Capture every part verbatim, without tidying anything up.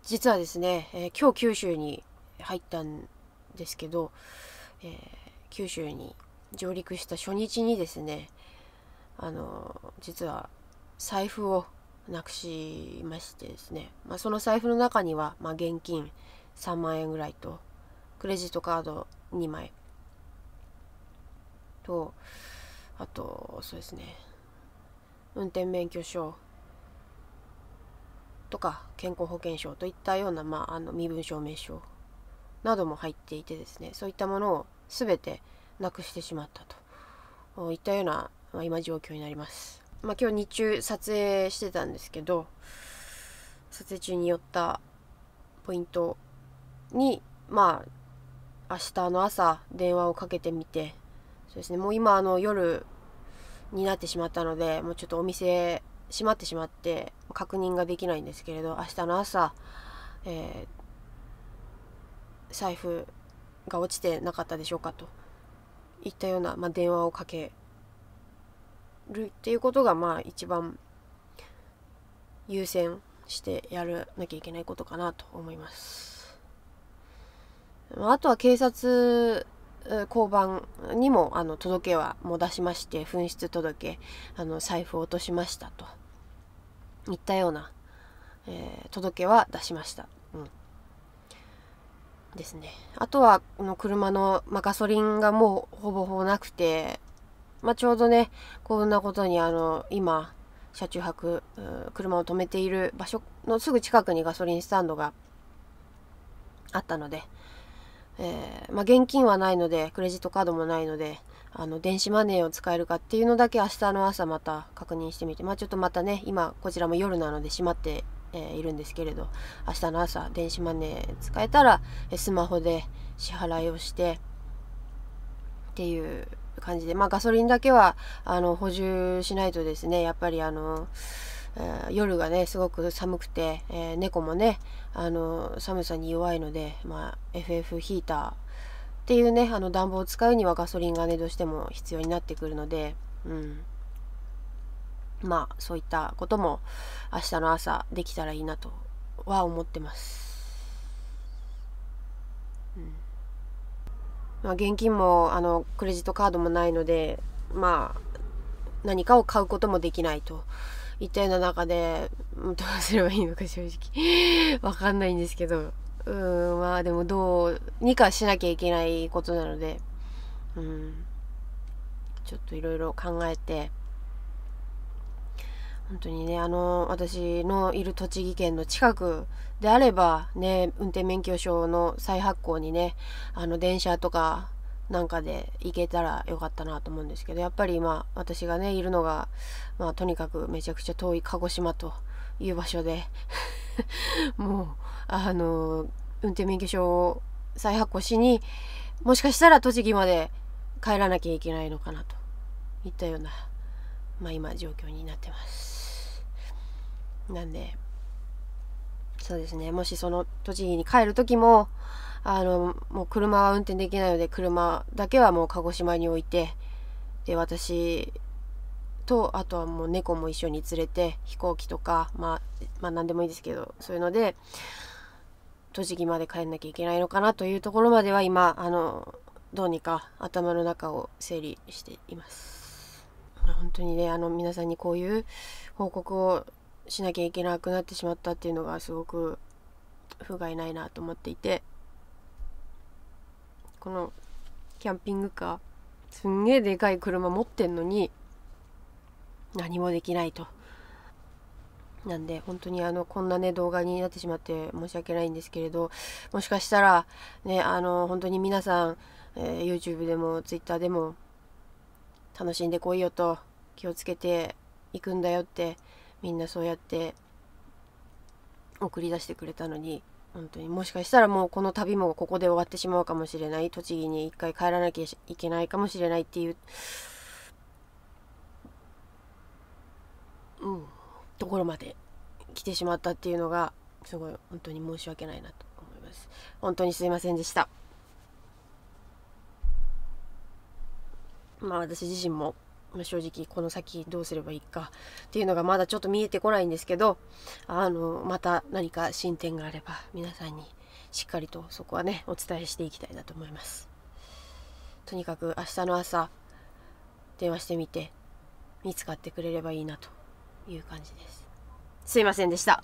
実はですね、えー今日九州に入ったんですけど、えー九州に上陸した初日にですね、あのー実は財布をなくしましてですね、まあ、その財布の中には、まあ、現金さんまん円ぐらいとクレジットカードにまいと、あとそうですね、運転免許証とか健康保険証といったような、まあ、あの身分証明書なども入っていてですね、そういったものを全てなくしてしまったといったような、まあ、今状況になります。まあ、今日日中撮影してたんですけど、撮影中に寄ったポイントに、まあ明日の朝電話をかけてみて、そうですね、もう今あの夜になってしまったので、もうちょっとお店閉まってしまって確認ができないんですけれど、明日の朝、えー財布が落ちてなかったでしょうかといったような、まあ、電話をかけるっていうことが、まあ一番優先してやらなきゃいけないことかなと思います。あとは警察交番にもあの届けはもう出しまして、紛失届、あの財布を落としましたといったような、えー届けは出しました。うんですね。あとはこの車の、まあ、ガソリンがもうほぼほぼなくて、まあ、ちょうどねこんなことにあの今車中泊車を止めている場所のすぐ近くにガソリンスタンドがあったので、えーまあ、現金はないのでクレジットカードもないので、あの電子マネーを使えるかっていうのだけ明日の朝また確認してみて、まあ、ちょっとまたね今こちらも夜なので閉まってえーいるんですけれど、明日の朝電子マネー使えたらスマホで支払いをしてっていう感じで、まあガソリンだけはあの補充しないとですね、やっぱりあの、えー夜がねすごく寒くて、えー猫もねあの寒さに弱いので、まあ、エフエフ ヒーターっていうねあの暖房を使うにはガソリンがねどうしても必要になってくるので、うんまあそういったことも明日の朝できたらいいなとは思ってます。うんまあ、現金もあのクレジットカードもないので、まあ何かを買うこともできないといったような中で、どうすればいいのか正直わかんないんですけど、うーんまあでもどうにかしなきゃいけないことなので、うんちょっといろいろ考えて、本当にねあの私のいる栃木県の近くであればね、運転免許証の再発行にねあの電車とかなんかで行けたらよかったなと思うんですけど、やっぱり今私がねいるのが、まあ、とにかくめちゃくちゃ遠い鹿児島という場所でもうあの運転免許証を再発行しにもしかしたら栃木まで帰らなきゃいけないのかなといったような、まあ、今状況になってます。なんでそうですね、もしその栃木に帰る時もあのもう車は運転できないので車だけはもう鹿児島に置いて、で私とあとはもう猫も一緒に連れて飛行機とか、まあ、まあ何でもいいですけど、そういうので栃木まで帰んなきゃいけないのかなというところまでは今あのどうにか頭の中を整理しています。本当にねあの皆さんにこういう報告をしなきゃいけなくなってしまったっていうのがすごく不甲斐ないなと思っていて、このキャンピングカーすんげえでかい車持ってんのに何もできないと。なんで本当にあのこんなね動画になってしまって申し訳ないんですけれど、もしかしたらねあの本当に皆さん、えー YouTube でも Twitter でも楽しんでこいよと、気をつけていくんだよってみんなそうやって送り出してくれたのに、本当にもしかしたらもうこの旅もここで終わってしまうかもしれない、栃木に一回帰らなきゃいけないかもしれないっていう、うん、ところまで来てしまったっていうのがすごい本当に申し訳ないなと思います。本当にすいませんでした。まあ私自身も正直この先どうすればいいかっていうのがまだちょっと見えてこないんですけど、あのまた何か進展があれば皆さんにしっかりとそこはねお伝えしていきたいなと思います。とにかく明日の朝電話してみて見つかってくれればいいなという感じです。すいませんでした。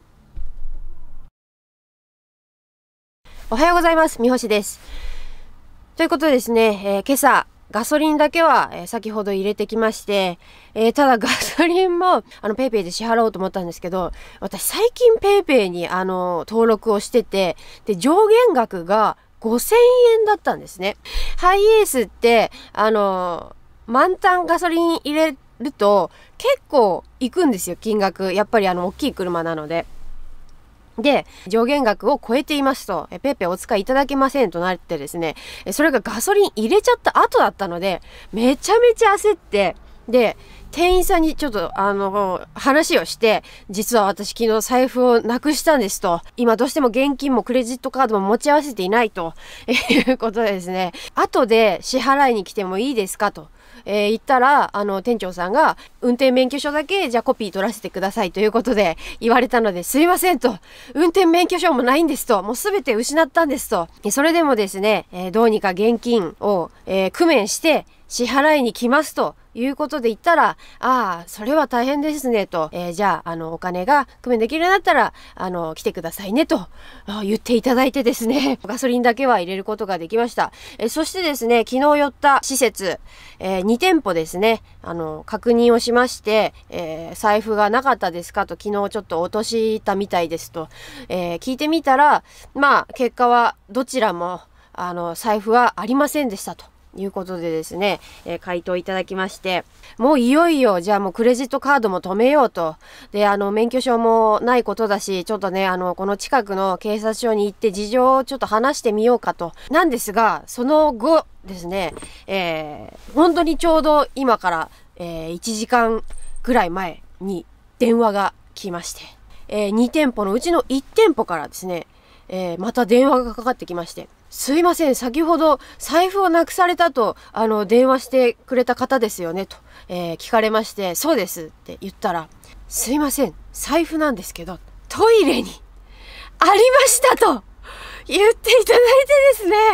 おはようございます。みほしです。ということでですね、えー、今朝ガソリンだけは、えー、先ほど入れてきまして、えー、ただガソリンもあのペイペイで支払おうと思ったんですけど、私最近ペイペイにあの登録をしてて、で上限額がごせんえんだったんですね。ハイエースってあの満タンガソリン入れると結構いくんですよ、金額。やっぱりあの大きい車なので。で、上限額を超えていますと、ペイペイお使いいただけませんとなってですね、それがガソリン入れちゃった後だったので、めちゃめちゃ焦って、で、店員さんにちょっとあの話をして、実は私昨日財布をなくしたんですと、今どうしても現金もクレジットカードも持ち合わせていないということでですね、後で支払いに来てもいいですかと。えー、言ったらあの店長さんが運転免許証だけじゃあコピー取らせてくださいということで言われたので、すいませんと、運転免許証もないんですと、もう全て失ったんですと。それでもですね、えー、どうにか現金を、えー、工面して支払いに来ますということで言ったら、ああそれは大変ですねと、えー、じゃああのお金が工面できるようになったらあの来てくださいねと言っていただいてですね、ガソリンだけは入れることができました。えー、そしてですね、昨日寄った施設、えー、にてんぽですね、あの確認をしまして、えー、財布がなかったですかと、昨日ちょっと落としたみたいですと、えー、聞いてみたら、まあ結果はどちらもあの財布はありませんでしたということでですね、えー、回答いただきまして、もういよいよじゃあもうクレジットカードも止めようと。で、あの免許証もないことだし、ちょっとね、あのこの近くの警察署に行って事情をちょっと話してみようかと。なんですが、その後ですね、えー、本当にちょうど今から、えー、いちじかんぐらい前に電話が来まして、えー、にてんぽのうちのいってんぽからですね、えー、また電話がかかってきまして、すいません、先ほど財布をなくされたとあの電話してくれた方ですよねと、えー、聞かれまして、そうですって言ったら、すいません、財布なんですけどトイレにありましたと言っていただいてですね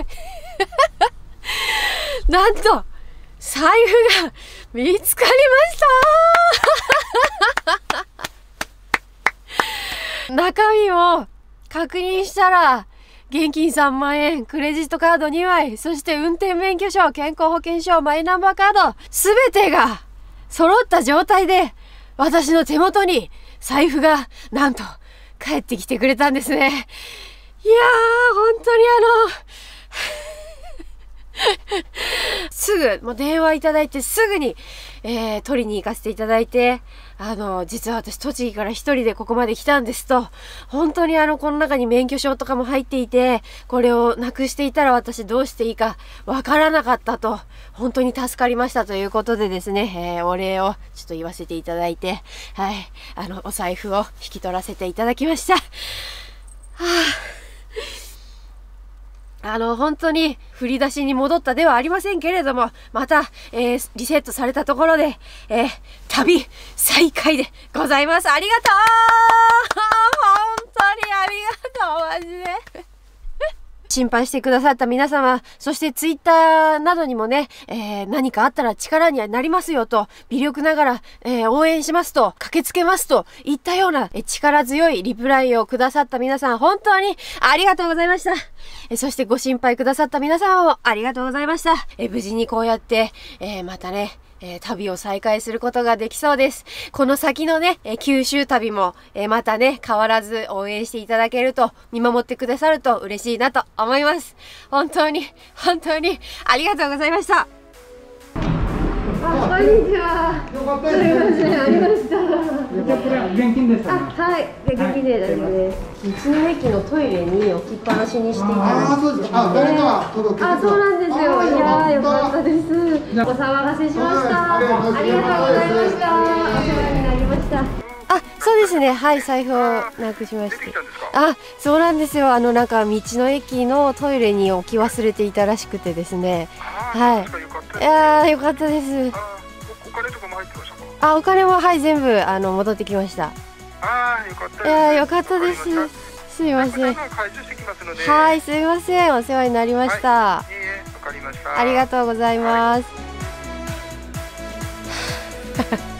なんと財布が見つかりました中身を確認したら、現金さんまんえん、クレジットカードにまい、そして運転免許証、健康保険証、マイナンバーカード、すべてが揃った状態で、私の手元に財布がなんと帰ってきてくれたんですね。いやー、本当にあのすぐもう電話いただいてすぐに、えー、取りに行かせていただいて、あの実は私栃木から一人でここまで来たんですと、本当にあのこの中に免許証とかも入っていて、これをなくしていたら私どうしていいかわからなかったと、本当に助かりましたということでですね、えー、お礼をちょっと言わせていただいて、はい、あのお財布を引き取らせていただきました。はあ、あの本当に振り出しに戻ったではありませんけれども、また、えー、リセットされたところで、えー、旅再開でございます。ありがとう本当にありがとう、マジで心配してくださった皆様、そしてツイッターなどにもね、えー、何かあったら力にはなりますよと、微力ながら、えー、応援しますと、駆けつけますといったような、えー、力強いリプライをくださった皆さん、本当にありがとうございました。えー、そしてご心配くださった皆様もありがとうございました。えー、無事にこうやって、えー、またね、えー、旅を再開することができそうです。この先のね、えー、九州旅も、えー、またね、変わらず応援していただけると、見守ってくださると嬉しいなと思います。本当に、本当にありがとうございました。あ、こんにちは。すみません、ありました。 じゃあこれは現金です。 あ、はい、現金で大丈夫です。道の駅のトイレに置きっぱなしにしていただいて、あ、そうです。あ、誰か届けて。あ、そうなんですよ。いやー、よかったです。お騒がせしました。ありがとうございました。お世話になりました。あ、そうですね。はい、財布をなくしまして。あ、そうなんですよ。あのなんか道の駅のトイレに置き忘れていたらしくてですね。はい。いやー、よかったです。 あ、お金もはい全部あの戻ってきました。 ああ、よかったです。 いや、よかったです。すいません。 解除してきますので。 はい、すいません。お世話になりました。 はい、いいえ、わかりました。 ありがとうございます。 はい